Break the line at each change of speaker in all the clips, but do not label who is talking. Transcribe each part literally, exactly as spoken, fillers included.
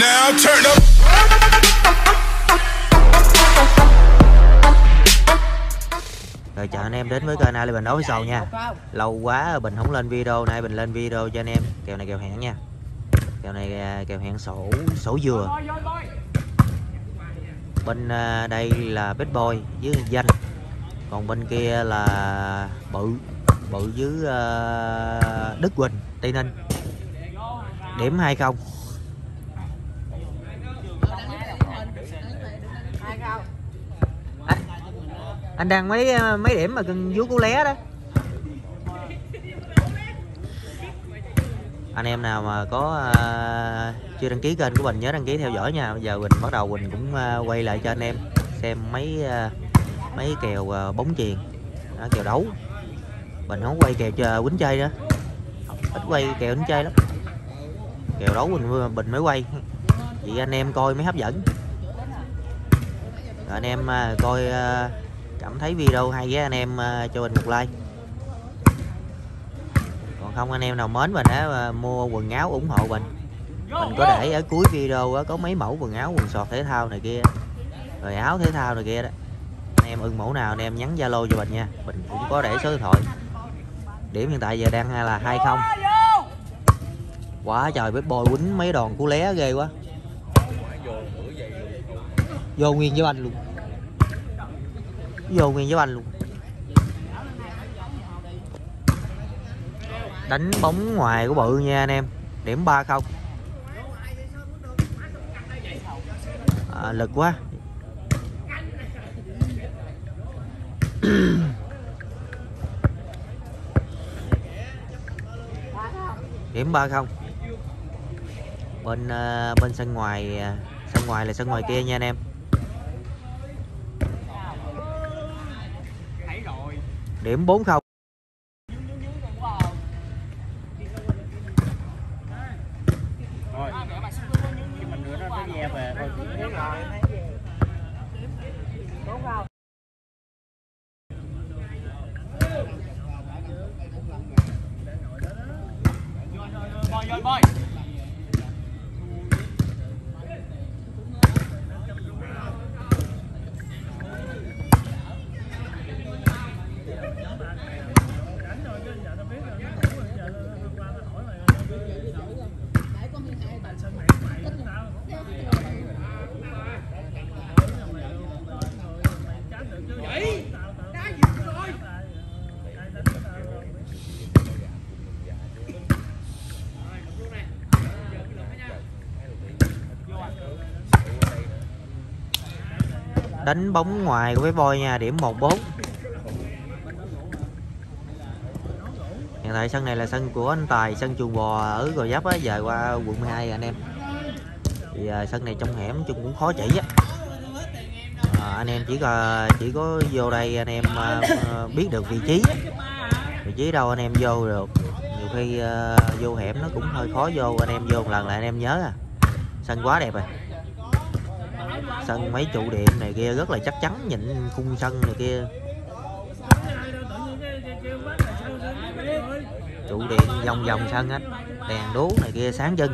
now, turn up.
Rồi chào anh em đến với kênh Ali Bình Đấu Sầu nha. Lâu quá Bình không lên video, nay Bình lên video cho anh em. Kèo này kèo hẹn nha. Kèo này kèo hẹn sổ sổ dừa. Bên đây là Bad Boy với Danh, còn bên kia là Bự Bự với uh, Đức Quỳnh Tây Ninh. Điểm hai không. Anh đang mấy mấy điểm mà cần vú cú lé đó. Anh em nào mà có uh, chưa đăng ký kênh của Bình nhớ đăng ký theo dõi nha. Bây giờ Bình bắt đầu Bình cũng uh, quay lại cho anh em xem mấy uh, mấy kèo uh, bóng chuyền, đó, kèo đấu. Bình không quay kèo chờ quýnh chơi nữa, ít quay kèo quýnh chơi lắm. Kèo đấu Bình Bình mới quay, vậy anh em coi mới hấp dẫn. Rồi anh em uh, coi uh, cảm thấy video hay với anh em uh, cho Bình một like. Còn không anh em nào mến Bình á, mua quần áo ủng hộ Bình. Mình có để ở cuối video á, có mấy mẫu quần áo, quần sọt thể thao này kia, rồi áo thể thao này kia đó. Anh em ưng mẫu nào anh em nhắn Zalo cho Bình nha. Bình cũng có để số điện thoại. Điểm hiện tại giờ đang là hai không. Quá trời Bad Boy quýnh mấy đòn cú lé ghê quá. Vô nguyên với anh luôn. Vô nguyên với anh luôn. Đánh bóng ngoài của Bự nha anh em. Điểm ba không. À, lực quá. Điểm ba không. Bên uh, bên sân ngoài uh, sân ngoài là sân ngoài kia nha anh em. Điểm bốn không. Đánh bóng ngoài của Bad Boy nha, điểm một bốn. Hiện tại sân này là sân của anh Tài, sân chuồng bò ở Gò Vấp á, dời qua quận mười hai anh em. Thì uh, sân này trong hẻm chung cũng khó chỉ á. À, anh em chỉ có chỉ có vô đây anh em uh, biết được vị trí. Vị trí đâu anh em vô được. Nhiều khi uh, vô hẻm nó cũng hơi khó vô, anh em vô một lần lại anh em nhớ à. Sân quá đẹp rồi. Sân mấy trụ điện này kia rất là chắc chắn, nhịn khung sân này kia. Trụ điện vòng vòng sân á, đèn đuốc này kia sáng trưng.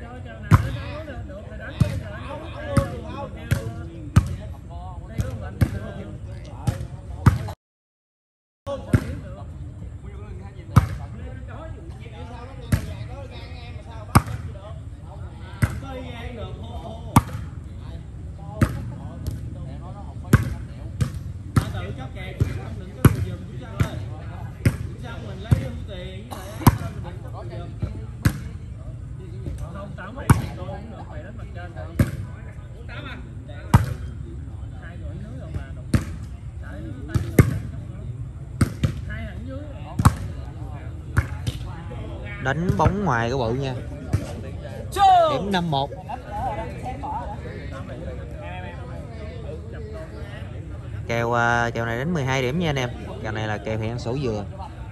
Đánh bóng ngoài của Bự nha. Điểm năm một. Kèo uh, kèo này đến mười hai điểm nha anh em. Kèo này là kèo hẹn sổ dừa.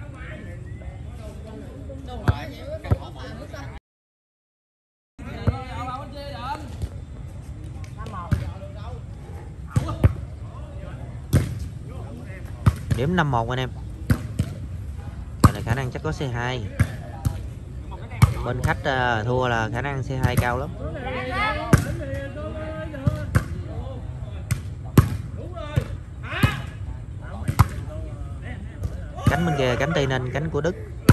Điểm năm một anh em. Kèo này khả năng chắc có xê hai. Bên khách uh, thua là khả năng xê hai cao lắm. Cánh bên kia cánh Tây Ninh, cánh của Đức.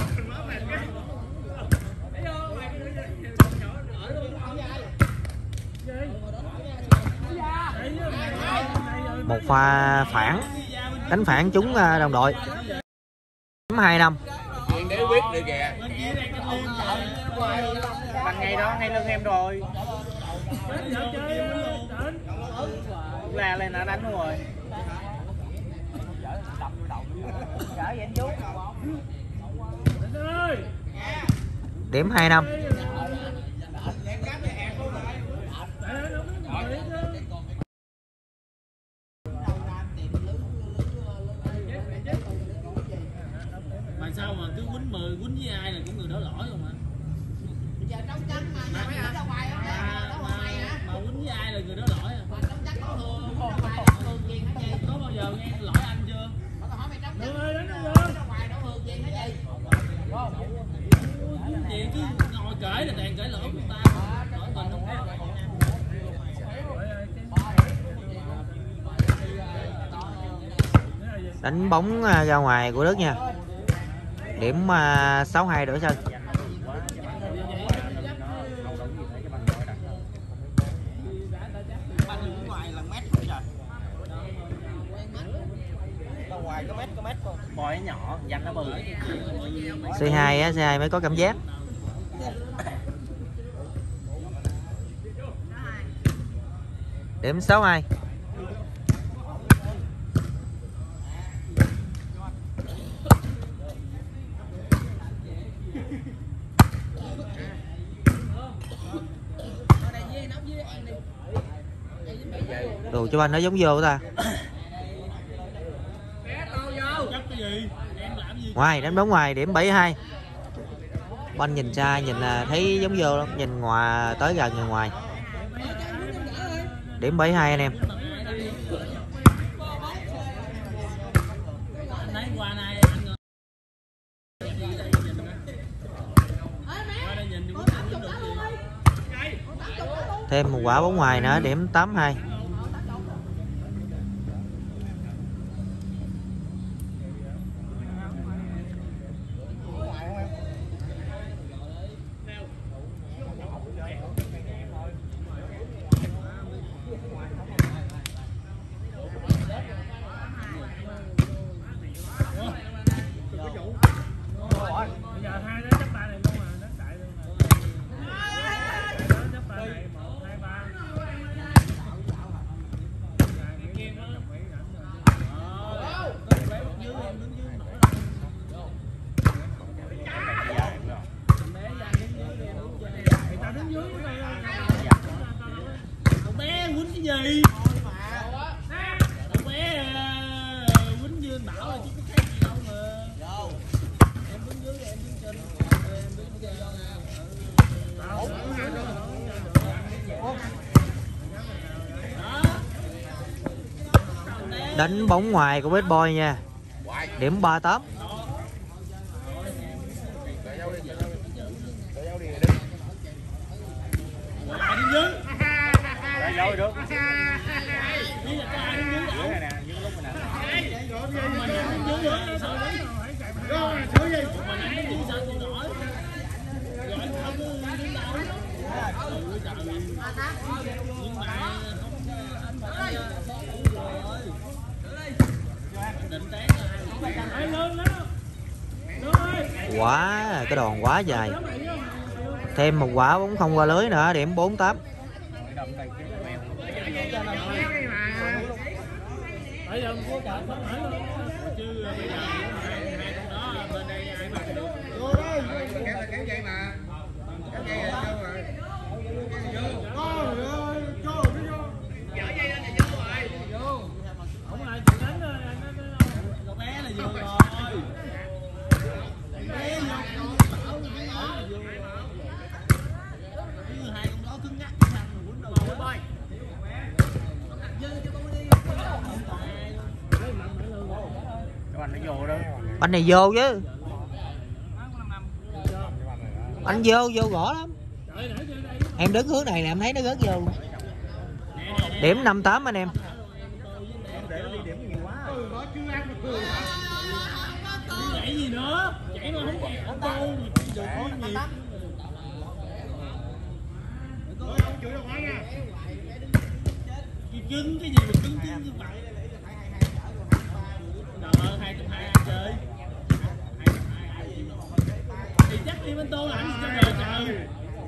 Một pha phản, cánh phản trúng đồng đội. Hai năm.
Để quyết được kìa. Bằng ngay đó, ngay lưng em rồi. Là lên nó đánh luôn rồi.
Điểm hai năm.
Mà sao mà cứ quýnh mười quýnh với ai là cũng người đó lỗi không hả? Giờ trong chân mà mà mà mà quýnh với ai là người đó lỗi à? Trong chân có thường có thường gì hả chị? Có bao giờ nghe lỗi anh chưa? Có hỏi mày trong chân ra ngoài đâu thường gì hả chị? Gì cứ ngồi kể là toàn kể lỗi của ta. Lỗi mình không có.
Đánh bóng ra ngoài của Đức nha. Điểm sáu hai đổi sân.
Bòi nhỏ, dặn nó bự.
xê hai á, xê hai mới có cảm giác. Điểm sáu hai. Đồ cho anh nó giống vô ta. Ngoài đánh bóng ngoài, điểm bảy hai. Banh nhìn xa nhìn thấy giống vô lắm, nhìn ngoài tới gần người ngoài. Điểm bảy hai anh em. Thêm một quả bóng ngoài nữa, điểm tám hai.
Gì? Cậu bé quýnh như anh Bảo là chứ có khác gì đâu mà. Em đứng dưới em đứng trên. Em đứng trên đó.
Đánh bóng ngoài của Bad Boy nha. Điểm ba tám.
Đứng dưới.
Dâu được.
Biết là có ai đứng dưới đâu.
Nè, dưới lúc này nè.
Mình đứng dưới nữa sao đứng. Mình đứng dưới sao tôi nổi. Rồi anh không đứng đâu. Ừ trời. Nhưng mà không phải rồi. Định tán rồi.
Quá, cái đòn quá dài. Thêm một quả bóng không qua lưới nữa, điểm bốn tám.
Bây giờ có cả không phải luôn chứ bây giờ hai con đó bên đây ai bắt được vô đó kéo vậy mà kéo vậy là vô rồi vô ơi vô vô dở dây lên là vô rồi vô không ai chịu đánh rồi cậu bé là vô rồi bé vô bảo là vô như hai con đó cứng ngắc sao mà quýnh đâu bơi
Anh nó vô đó.
Banh này vô chứ. Anh vô vô gõ lắm. Em đứng hướng này nè, em thấy nó rớt vô. Điểm năm tám anh em.
nữa, chạy mà không chạy không đâu, được có nhiều. Cứng cái gì mà cứng cứng như vậy. Trời ơi, hai trăm hai ai chơi? Thì chắc đi bên Tô làm gì cho đời trời.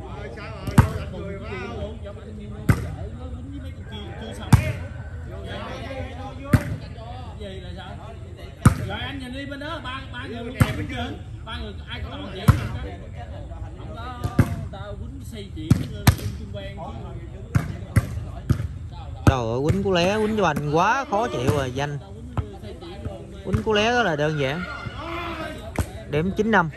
Gì là sao? Rồi anh nhìn đi bên đó ba ba người luôn em chưa? Ba người ai có làm chuyện không có? Không có tao quýnh xây chuyện chung quen chứ.
Trời ơi, quýnh cú lé, quýnh cho anh quá khó chịu rồi Danh. Quýnh cú lé đó là đơn giản. Điểm chín năm.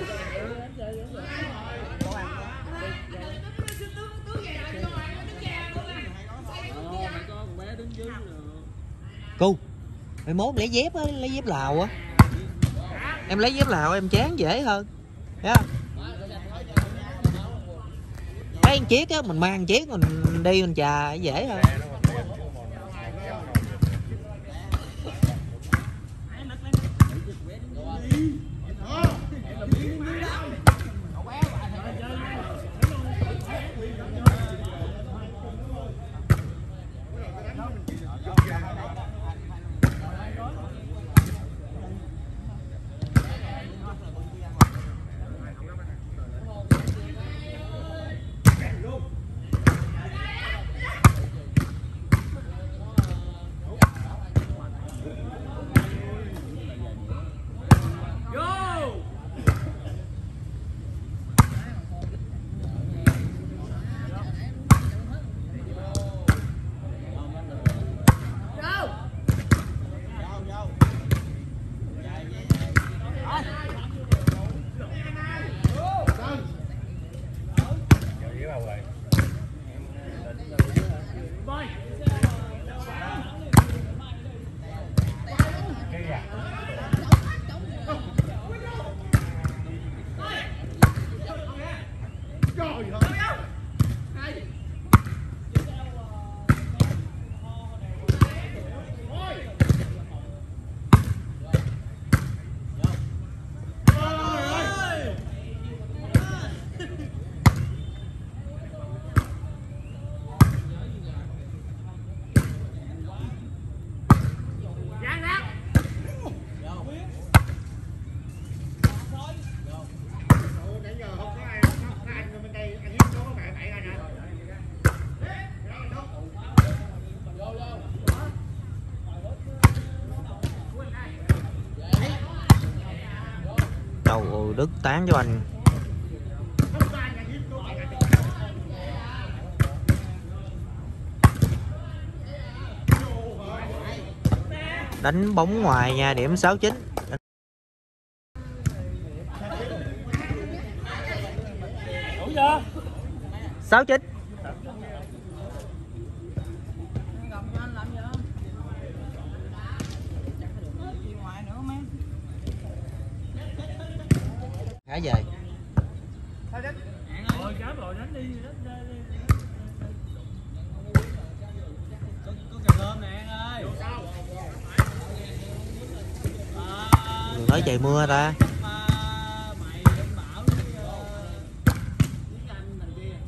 Cu, mày mốt lấy dép á, lấy dép Lào á. Em lấy dép Lào em chán dễ hơn. Thấy không? Lấy một chiếc á, mình mang chiếc mình đi mình chà dễ hơn. Đầu Đức tán cho anh. Đánh bóng ngoài nha, điểm sáu chín. sáu chín. Khá về.
Rồi cá rồi đánh đi. Có cà cơm nè An ơi.
Người nói trời mưa ta.
Mày bảo với anh thằng kia.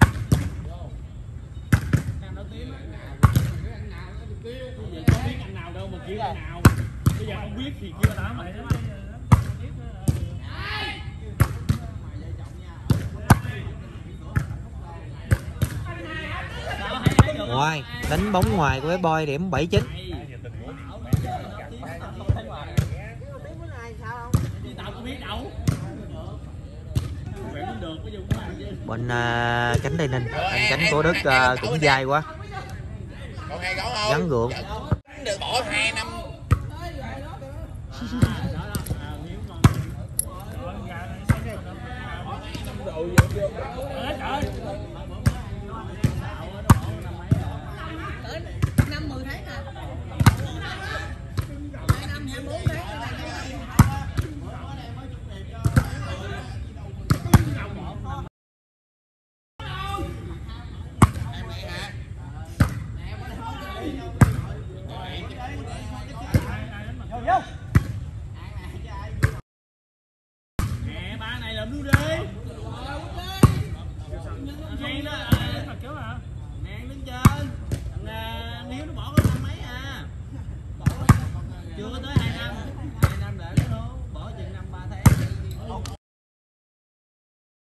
Anh nói tiếng bây giờ có biết anh nào đâu mà kêu anh nào. Bây giờ không biết thì kêu tao mày đó.
Ngoài, đánh bóng ngoài của bé Boy điểm bảy chín. Bên uh, cánh Tây Ninh, anh cánh của Đức uh, cũng dài quá. Gắn gượng.
Được bỏ hai năm.
Năm mười tháng à. Năm hai bốn tháng.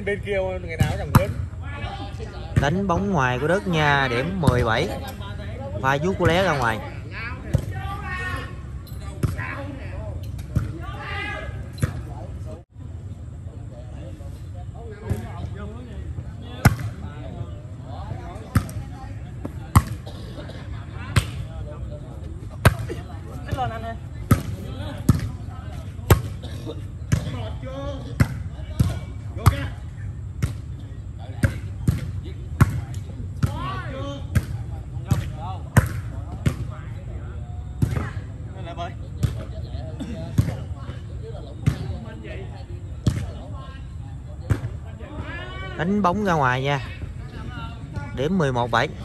Bên kia ngày nào chẳng đến.
Đánh bóng ngoài của Đức nha, điểm mười bảy. Pha vuốt của Lé ra ngoài. Đánh bóng ra ngoài nha. Điểm mười một bảy.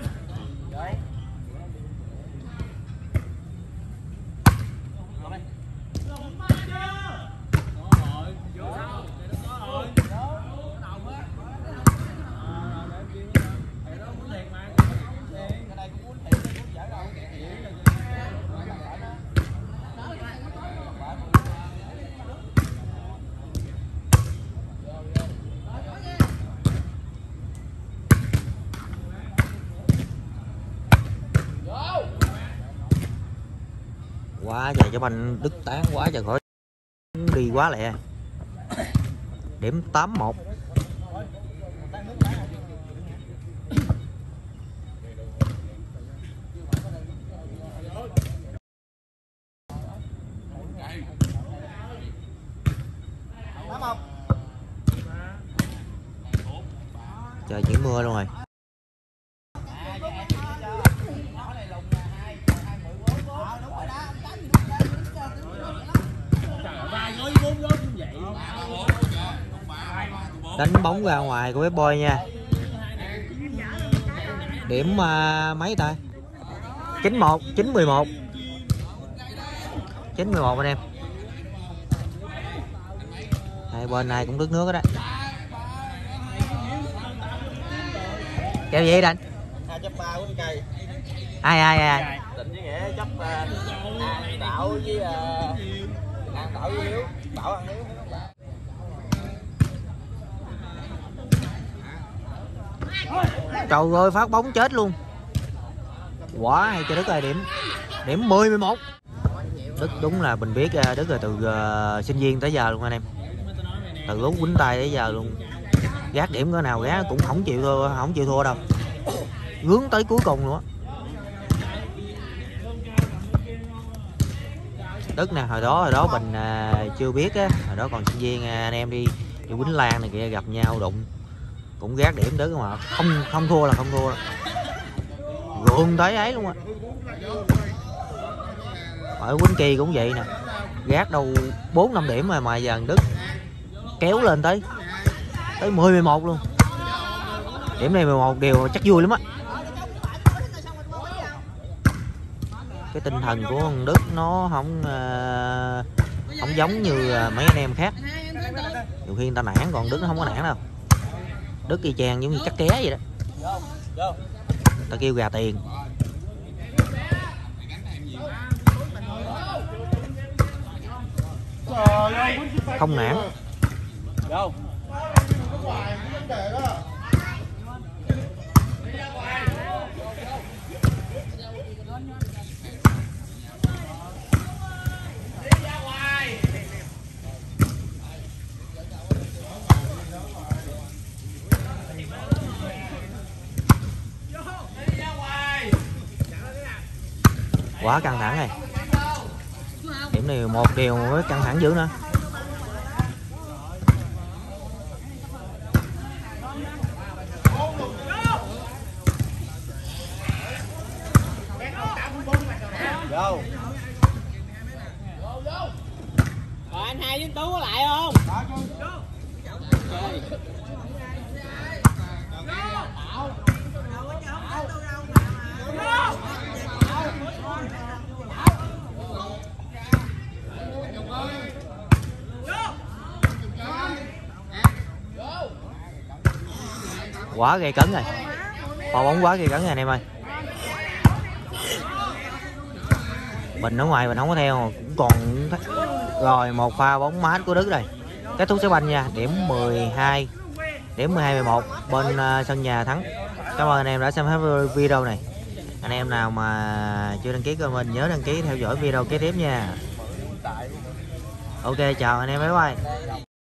Quá trời cho banh Đức tán quá trời, khỏi đi quá lẹ. Điểm tám một. Trời chuyển mưa luôn rồi. Đánh bóng ra ngoài của bé Boy nha. Điểm uh, mấy ta? chín một, chín mười một. chín mười một anh em. Hai bên này cũng đứt nước đó. Kêu gì anh?
hai chấp ba của cây.
Ai ai ai?
Định với Nghĩa chấp uh, An Tạo với uh, An Tạo với Hiếu. Bảo ăn Hiếu.
Trời ơi, phát bóng chết luôn. Quá hay cho Đức ơi. Điểm điểm mười mười một. Đức đúng là mình biết Đức là từ uh, sinh viên tới giờ luôn anh em. Từ lúc quýnh tay tới giờ luôn. Gác điểm cỡ nào gác cũng không chịu thua, không chịu thua đâu. Gướng tới cuối cùng nữa. Đức nè, hồi đó hồi đó mình uh, chưa biết á, hồi đó còn sinh viên uh, anh em đi đi quýnh lan này kia gặp nhau đụng cũng gác điểm Đức mà không không thua là không thua đâu. Gượng tới ấy luôn á. Ở quýnh kỳ cũng vậy nè, gác đâu bốn năm điểm mà mà giờ Đức kéo lên tới tới mười mười một luôn. Điểm này mười một điều chắc vui lắm á. Cái tinh thần của ông Đức nó không uh, không giống như mấy anh em khác. Nhiều khi người ta nản còn Đức nó không có nản đâu. Đức y chang giống như chắc ké vậy đó. Người ta kêu gà tiền. Không nản. Quá căng thẳng này. Điểm này một điều mới căng thẳng dữ nữa.
Vô.
Rồi anh Hai với Tú có lại không?
Quá gây cấn rồi. Pha bóng quá gây cấn rồi anh em ơi. Mình ở ngoài mình không có theo cũng còn. Rồi một pha bóng mát của Đức rồi. Kết thúc trái banh nha. Điểm mười hai điểm mười hai mười một bên uh, sân nhà thắng. Cảm ơn anh em đã xem hết video này. Anh em nào mà chưa đăng ký kênh mình nhớ đăng ký theo dõi video kế tiếp nha. Ok, chào anh em, bye bye.